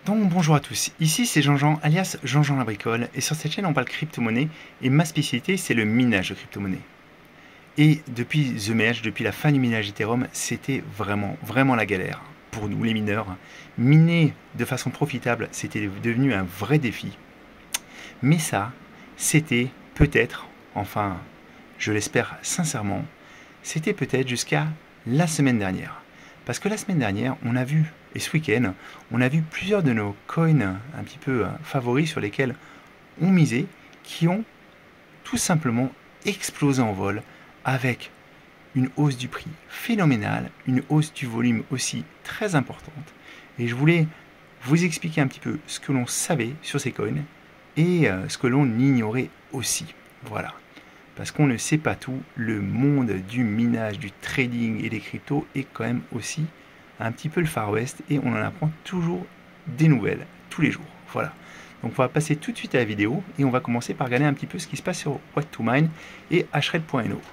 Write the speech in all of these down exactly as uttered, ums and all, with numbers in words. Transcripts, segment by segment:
Donc bonjour à tous, ici c'est Jean-Jean alias Jean-Jean la bricole et sur cette chaîne on parle crypto-monnaie et ma spécialité c'est le minage de crypto-monnaie. Et depuis The Merge, depuis la fin du minage Ethereum, c'était vraiment, vraiment la galère pour nous les mineurs. Miner de façon profitable, c'était devenu un vrai défi. Mais ça, c'était peut-être, enfin je l'espère sincèrement, c'était peut-être jusqu'à la semaine dernière. Parce que la semaine dernière, on a vu, et ce week-end, on a vu plusieurs de nos coins un petit peu favoris sur lesquels on misait, qui ont tout simplement explosé en vol avec une hausse du prix phénoménale, une hausse du volume aussi très importante. Et je voulais vous expliquer un petit peu ce que l'on savait sur ces coins et ce que l'on ignorait aussi. Voilà. Parce qu'on ne sait pas tout, le monde du minage, du trading et des cryptos est quand même aussi un petit peu le Far West et on en apprend toujours des nouvelles tous les jours. Voilà. Donc on va passer tout de suite à la vidéo et on va commencer par regarder un petit peu ce qui se passe sur What to Mine et hashred point no.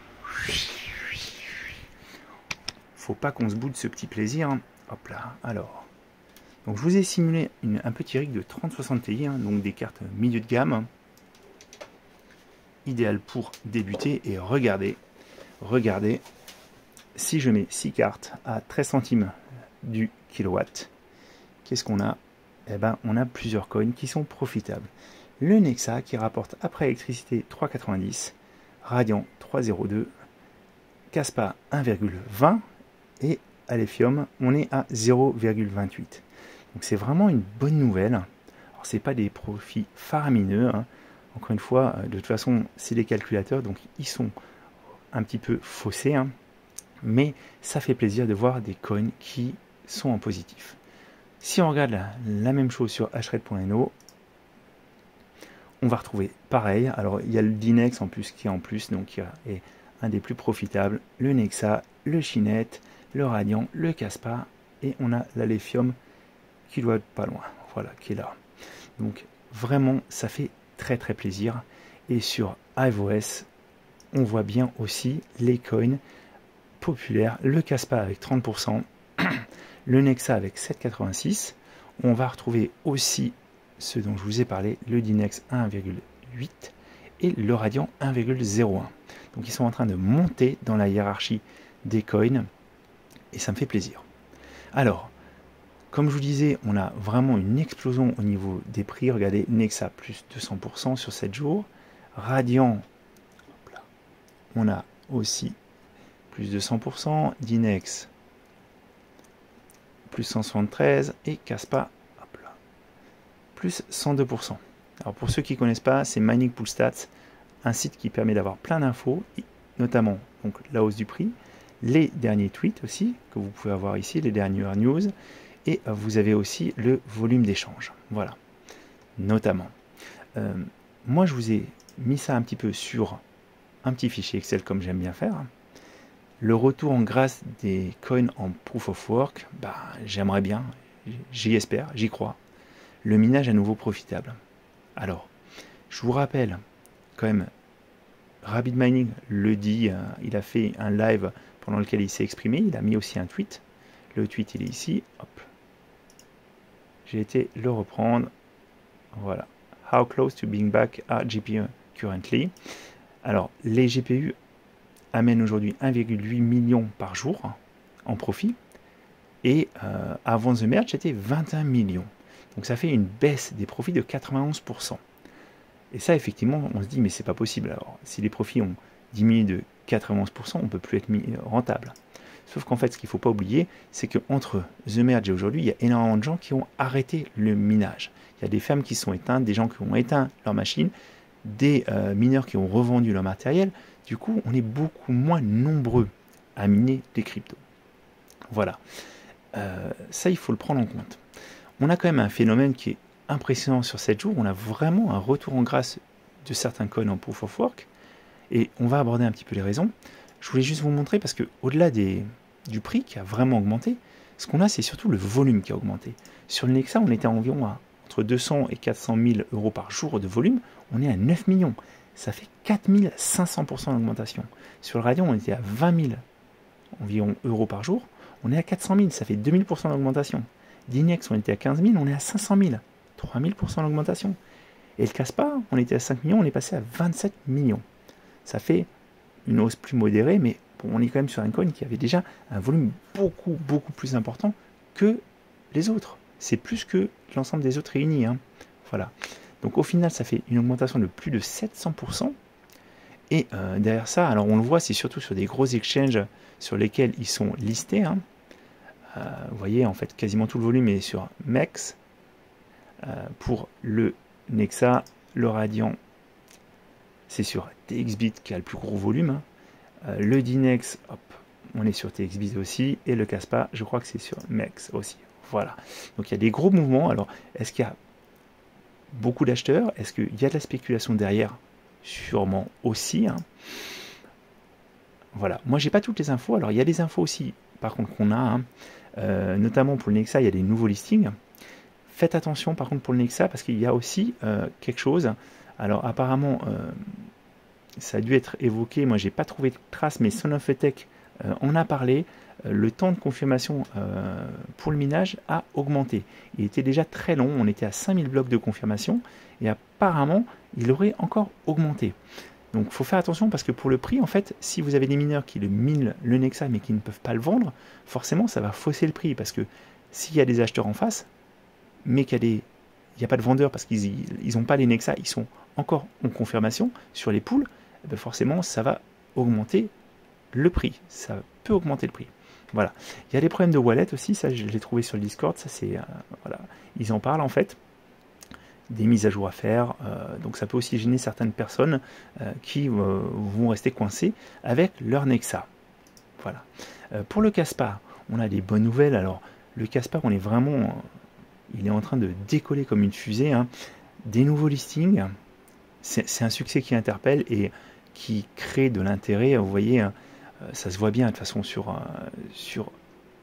Faut pas qu'on se boude ce petit plaisir. Hein. Hop là, alors. Donc je vous ai simulé une, un petit rig de trente soixante Ti, hein, donc des cartes milieu de gamme. Idéal pour débuter et regardez, regardez, si je mets six cartes à treize centimes du kilowatt, qu'est-ce qu'on a? Eh ben, on a plusieurs coins qui sont profitables. Le Nexa qui rapporte après électricité trois virgule quatre-vingt-dix, Radiant trois virgule zéro deux, Kaspa un virgule vingt et Alephium on est à zéro virgule vingt-huit. Donc c'est vraiment une bonne nouvelle. Alors c'est pas des profits faramineux, hein. Encore une fois, de toute façon, c'est des calculateurs, donc ils sont un petit peu faussés, hein, mais ça fait plaisir de voir des coins qui sont en positif. Si on regarde la, la même chose sur hashred point no, on va retrouver pareil. Alors, il y a le Dynex en plus qui est en plus, donc qui est un des plus profitables, le Nexa, le Chinet, le Radiant, le Kaspa, et on a l'Alephium qui doit être pas loin, voilà, qui est là. Donc, vraiment, ça fait très très plaisir. Et sur HiveOS, on voit bien aussi les coins populaires, le Kaspa avec trente pour cent, le Nexa avec sept virgule quatre-vingt-six. On va retrouver aussi ceux dont je vous ai parlé, le Dynex un virgule huit et le Radiant un virgule zéro un. Donc ils sont en train de monter dans la hiérarchie des coins et ça me fait plaisir. Alors, comme je vous disais, on a vraiment une explosion au niveau des prix. Regardez, Nexa plus deux cents pour cent sur sept jours. Radiant, on a aussi plus de cent pour cent. Dynex, plus cent soixante-treize. Et Kaspa, hop là, plus cent deux pour cent. Alors pour ceux qui ne connaissent pas, c'est Mining Pool Stats, un site qui permet d'avoir plein d'infos, notamment donc, la hausse du prix, les derniers tweets aussi, que vous pouvez avoir ici, les dernières news. Et vous avez aussi le volume d'échange. Voilà, notamment. Euh, moi, je vous ai mis ça un petit peu sur un petit fichier Excel, comme j'aime bien faire. Le retour en grâce des coins en Proof of Work, bah, j'aimerais bien, j'y espère, j'y crois. Le minage à nouveau profitable. Alors, je vous rappelle, quand même, Rabbit Mining le dit, euh, il a fait un live pendant lequel il s'est exprimé, il a mis aussi un tweet. Le tweet, il est ici, hop. J'ai été le reprendre. Voilà. How close to being back are G P U currently? Alors, les G P U amènent aujourd'hui un virgule huit million par jour hein, en profit. Et euh, avant The Merge, c'était vingt et un millions. Donc ça fait une baisse des profits de quatre-vingt-onze pour cent. Et ça, effectivement, on se dit, mais c'est pas possible. Alors, si les profits ont diminué de quatre-vingt-onze pour cent, on ne peut plus être rentable. Sauf qu'en fait, ce qu'il ne faut pas oublier, c'est qu'entre The Merge et aujourd'hui, il y a énormément de gens qui ont arrêté le minage. Il y a des fermes qui se sont éteintes, des gens qui ont éteint leur machine, des euh, mineurs qui ont revendu leur matériel. Du coup, on est beaucoup moins nombreux à miner des cryptos. Voilà. Euh, ça, il faut le prendre en compte. On a quand même un phénomène qui est impressionnant sur sept jours. On a vraiment un retour en grâce de certains coins en Proof of Work. Et on va aborder un petit peu les raisons. Je voulais juste vous montrer parce qu'au-delà des du prix qui a vraiment augmenté, ce qu'on a, c'est surtout le volume qui a augmenté. Sur le Nexa, on était à environ à entre deux cents et quatre cent mille euros par jour de volume. On est à neuf millions. Ça fait quatre mille cinq cents pour cent d'augmentation. Sur le Radiant, on était à vingt mille environ euros par jour. On est à quatre cent mille. Ça fait deux mille pour cent d'augmentation. Dynex, on était à quinze mille, on est à cinq cent mille. trois mille pour cent d'augmentation. Et le Kaspa, on était à cinq millions, on est passé à vingt-sept millions. Ça fait une hausse plus modérée, mais bon, on est quand même sur un coin qui avait déjà un volume beaucoup, beaucoup plus important que les autres. C'est plus que l'ensemble des autres réunis. Hein. Voilà. Donc au final, ça fait une augmentation de plus de sept cents pour cent. Et euh, derrière ça, alors on le voit, c'est surtout sur des gros exchanges sur lesquels ils sont listés. Hein. Euh, vous voyez, en fait, quasiment tout le volume est sur M E X. Euh, pour le Nexa, le Radian, c'est sur T X Bit qui a le plus gros volume. Hein. Euh, le Dynex, hop, on est sur T X Bit aussi. Et le Kaspa, je crois que c'est sur M E X aussi. Voilà. Donc il y a des gros mouvements. Alors, est-ce qu'il y a beaucoup d'acheteurs? Est-ce qu'il y a de la spéculation derrière? Sûrement aussi. Hein. Voilà. Moi, j'ai pas toutes les infos. Alors, il y a des infos aussi, par contre, qu'on a. Hein. Euh, notamment pour le Nexa, il y a des nouveaux listings. Faites attention, par contre, pour le Nexa, parce qu'il y a aussi euh, quelque chose. Alors, apparemment, euh, ça a dû être évoqué. Moi, j'ai pas trouvé de trace, mais Sonofetech euh, en a parlé. Euh, le temps de confirmation euh, pour le minage a augmenté. Il était déjà très long. On était à cinq mille blocs de confirmation. Et apparemment, il aurait encore augmenté. Donc il faut faire attention parce que pour le prix, en fait, si vous avez des mineurs qui le minent le Nexa mais qui ne peuvent pas le vendre, forcément ça va fausser le prix parce que s'il y a des acheteurs en face, mais qu'il y a des, il n'y a pas de vendeurs parce qu'ils n'ont pas les Nexa, ils sont encore en confirmation sur les poules, eh bien forcément ça va augmenter le prix, ça peut augmenter le prix. Voilà. Il y a des problèmes de wallet aussi, ça je l'ai trouvé sur le Discord, ça c'est, euh, voilà, ils en parlent en fait. Des mises à jour à faire, euh, donc ça peut aussi gêner certaines personnes euh, qui euh, vont rester coincées avec leur Nexa. Voilà. Euh, pour le Kaspa, on a des bonnes nouvelles. Alors le Kaspa, on est vraiment, euh, il est en train de décoller comme une fusée. Hein. Des nouveaux listings, c'est un succès qui interpelle et qui crée de l'intérêt. Vous voyez, hein, ça se voit bien de toute façon sur euh, sur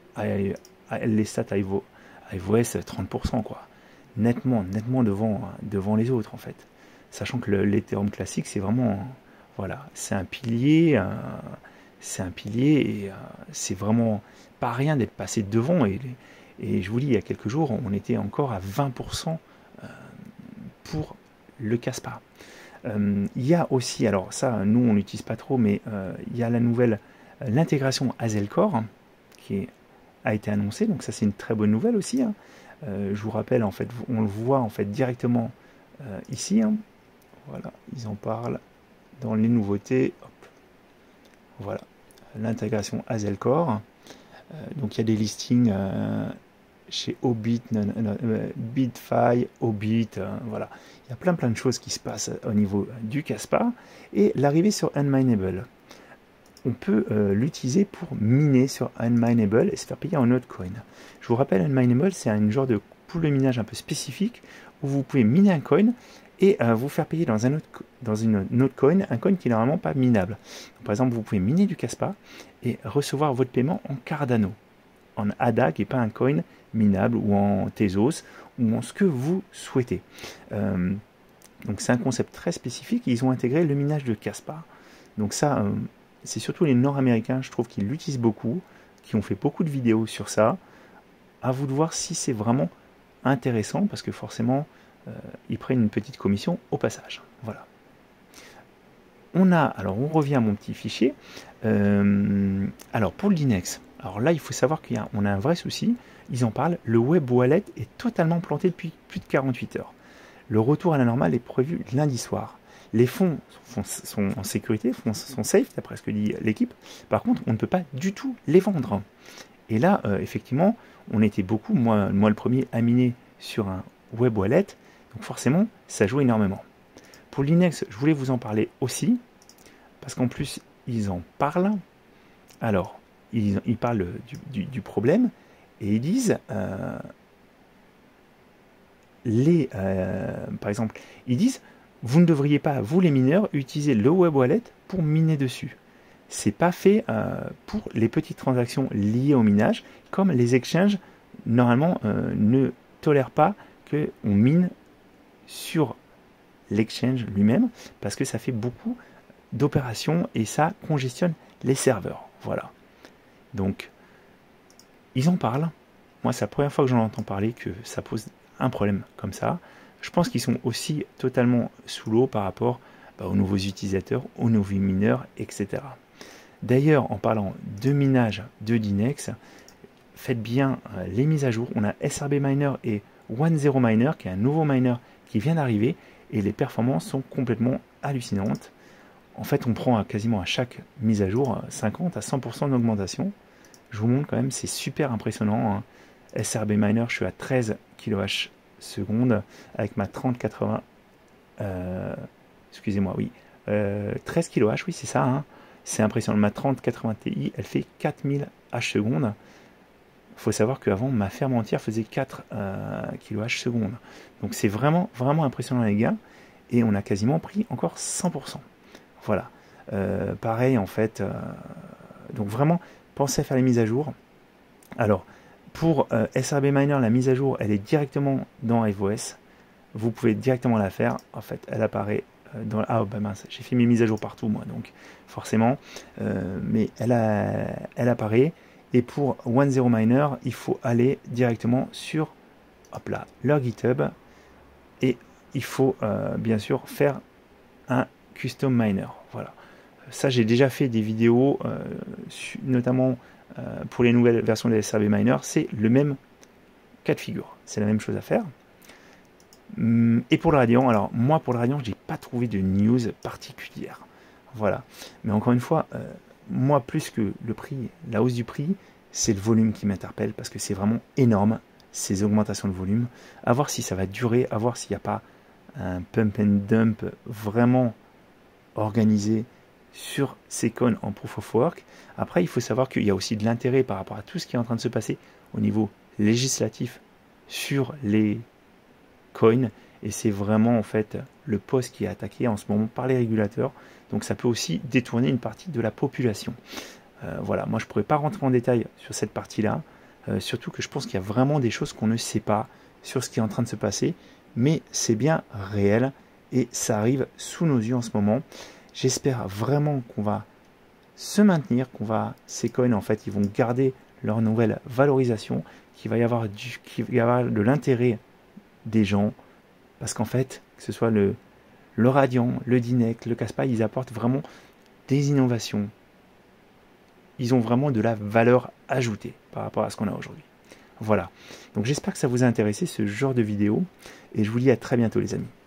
les stats iOS trente pour cent quoi. nettement, nettement devant, devant les autres en fait. Sachant que l'Ethereum classique, c'est vraiment, voilà, c'est un pilier, euh, c'est un pilier et euh, c'est vraiment pas rien d'être passé devant. Et, et je vous dis, il y a quelques jours, on était encore à vingt pour cent euh, pour le Kaspa. Euh, il y a aussi, alors ça, nous on l'utilise pas trop, mais euh, il y a la nouvelle, euh, l'intégration Hazel Core hein, qui est, a été annoncée, donc ça c'est une très bonne nouvelle aussi. Hein. Euh, je vous rappelle, en fait, on le voit en fait directement euh, ici. Hein. Voilà, ils en parlent dans les nouveautés. Hop. Voilà, l'intégration Hazel Core. Euh, donc il y a des listings euh, chez Obit, euh, Bitfy, Obit. Euh, voilà, il y a plein plein de choses qui se passent au niveau du Kaspa et l'arrivée sur Unminable. On peut euh, l'utiliser pour miner sur Unminable et se faire payer en Notcoin. Je vous rappelle, Unminable, c'est un genre de pool de minage un peu spécifique où vous pouvez miner un coin et euh, vous faire payer dans, un autre, dans une Notcoin, un coin qui est normalement pas minable. Donc, par exemple, vous pouvez miner du Kaspa et recevoir votre paiement en Cardano, en A D A qui n'est pas un coin minable ou en Tezos ou en ce que vous souhaitez. Euh, donc c'est un concept très spécifique et ils ont intégré le minage de Kaspa. Donc ça... Euh, c'est surtout les Nord-Américains, je trouve, qui l'utilisent beaucoup, qui ont fait beaucoup de vidéos sur ça. À vous de voir si c'est vraiment intéressant, parce que forcément, euh, ils prennent une petite commission au passage. Voilà. On a, alors on revient à mon petit fichier. Euh, alors pour le Dynex, alors là il faut savoir qu'on a, a un vrai souci. Ils en parlent. Le web wallet est totalement planté depuis plus de quarante-huit heures. Le retour à la normale est prévu lundi soir. Les fonds sont en sécurité, sont safe, d'après ce que dit l'équipe. Par contre, on ne peut pas du tout les vendre. Et là, euh, effectivement, on était beaucoup, moi, moi le premier, à miner sur un web wallet. Donc forcément, ça joue énormément. Pour Dynex, je voulais vous en parler aussi. Parce qu'en plus, ils en parlent. Alors, ils, ils parlent du, du, du problème. Et ils disent... Euh, les, euh, par exemple, ils disent... Vous ne devriez pas, vous les mineurs, utiliser le web wallet pour miner dessus. C'est pas fait euh, pour les petites transactions liées au minage, comme les exchanges normalement euh, ne tolèrent pas qu'on mine sur l'exchange lui-même, parce que ça fait beaucoup d'opérations et ça congestionne les serveurs. Voilà. Donc, ils en parlent. Moi, moi c'est la première fois que j'en entends parler que ça pose un problème comme ça. Je pense qu'ils sont aussi totalement sous l'eau par rapport bah, aux nouveaux utilisateurs, aux nouveaux mineurs, et cetera. D'ailleurs, en parlant de minage de Dynex, faites bien euh, les mises à jour. On a S R B Miner et One Zero Miner, qui est un nouveau miner qui vient d'arriver, et les performances sont complètement hallucinantes. En fait, on prend quasiment à chaque mise à jour cinquante à cent pour cent d'augmentation. Je vous montre quand même, c'est super impressionnant. Hein. S R B Miner, je suis à treize kilowatts seconde avec ma trente quatre-vingts. Euh, excusez-moi, oui. Euh, treize kilowatts, oui, c'est ça. Hein. C'est impressionnant. Ma trente quatre-vingts Ti, elle fait quatre mille H secondes. Il faut savoir qu'avant, ma ferme entière faisait quatre euh, kilowatts secondes. Donc c'est vraiment, vraiment impressionnant, les gars. Et on a quasiment pris encore cent pour cent. Voilà. Euh, pareil, en fait. Euh, donc vraiment, pensez à faire les mises à jour. Alors, pour euh, S R B Miner, la mise à jour, elle est directement dans RiveOS. Vous pouvez directement la faire. En fait, elle apparaît euh, dans... Ah, bah mince, j'ai fait mes mises à jour partout, moi, donc forcément. Euh, mais elle, a, elle apparaît. Et pour One Zero Miner, il faut aller directement sur hop là, leur GitHub. Et il faut euh, bien sûr faire un custom miner. Voilà. Ça, j'ai déjà fait des vidéos, euh, notamment euh, pour les nouvelles versions des S R B Miner. C'est le même cas de figure. C'est la même chose à faire. Et pour le Radiant, alors moi pour le Radiant, j'ai pas trouvé de news particulière. Voilà. Mais encore une fois, euh, moi plus que le prix, la hausse du prix, c'est le volume qui m'interpelle parce que c'est vraiment énorme ces augmentations de volume. À voir si ça va durer, à voir s'il n'y a pas un pump and dump vraiment organisé sur ces coins en proof of work. Après, il faut savoir qu'il y a aussi de l'intérêt par rapport à tout ce qui est en train de se passer au niveau législatif sur les coins, et c'est vraiment en fait le poste qui est attaqué en ce moment par les régulateurs, donc ça peut aussi détourner une partie de la population. Euh, voilà, moi je ne pourrais pas rentrer en détail sur cette partie-là, euh, surtout que je pense qu'il y a vraiment des choses qu'on ne sait pas sur ce qui est en train de se passer, mais c'est bien réel et ça arrive sous nos yeux en ce moment. J'espère vraiment qu'on va se maintenir, qu'on va, ces coins en fait, ils vont garder leur nouvelle valorisation, qu'il va y avoir du, qu'il va y avoir de l'intérêt des gens, parce qu'en fait, que ce soit le, le Radiant, le Dynex, le Kaspa, ils apportent vraiment des innovations. Ils ont vraiment de la valeur ajoutée par rapport à ce qu'on a aujourd'hui. Voilà. Donc j'espère que ça vous a intéressé ce genre de vidéo, et je vous dis à très bientôt les amis.